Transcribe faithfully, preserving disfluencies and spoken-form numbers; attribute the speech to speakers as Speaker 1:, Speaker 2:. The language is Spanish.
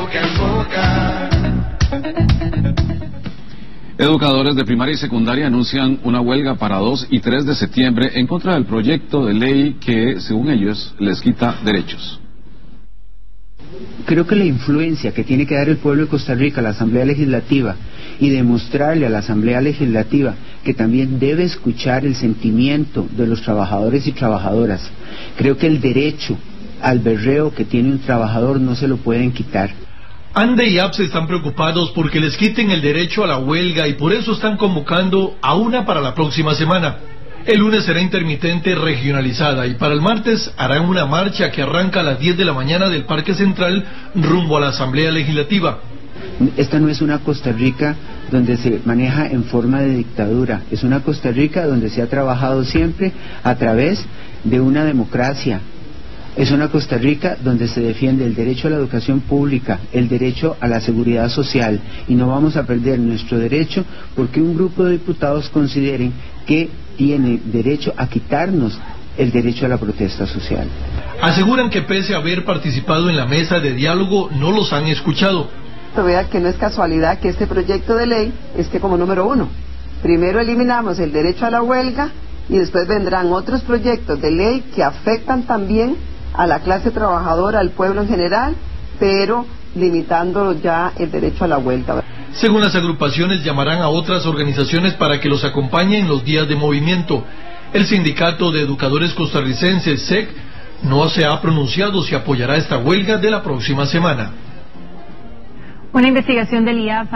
Speaker 1: boca en boca.
Speaker 2: Educadores de primaria y secundaria anuncian una huelga para dos y tres de septiembre en contra del proyecto de ley que, según ellos, les quita derechos.
Speaker 3: Creo que la influencia que tiene que dar el pueblo de Costa Rica a la Asamblea Legislativa y demostrarle a la Asamblea Legislativa que también debe escuchar el sentimiento de los trabajadores y trabajadoras. Creo que el derecho al berreo que tiene un trabajador no se lo pueden quitar.
Speaker 4: ANDE y A P S están preocupados porque les quiten el derecho a la huelga y por eso están convocando a una para la próxima semana. El lunes será intermitente regionalizada y para el martes harán una marcha que arranca a las diez de la mañana del Parque Central rumbo a la Asamblea Legislativa.
Speaker 3: Esta no es una Costa Rica donde se maneja en forma de dictadura, es una Costa Rica donde se ha trabajado siempre a través de una democracia. Es una Costa Rica donde se defiende el derecho a la educación pública, el derecho a la seguridad social, y no vamos a perder nuestro derecho porque un grupo de diputados consideren que tiene derecho a quitarnos el derecho a la protesta social.
Speaker 4: Aseguran que pese a haber participado en la mesa de diálogo, no los han escuchado.
Speaker 5: Vea que no es casualidad que este proyecto de ley esté como número uno. Primero eliminamos el derecho a la huelga y después vendrán otros proyectos de ley que afectan también a la clase trabajadora, al pueblo en general, pero limitando ya el derecho a la huelga.
Speaker 4: Según las agrupaciones, llamarán a otras organizaciones para que los acompañen en los días de movimiento. El Sindicato de Educadores Costarricenses, S E C, no se ha pronunciado si apoyará esta huelga de la próxima semana.
Speaker 6: Una investigación del I A F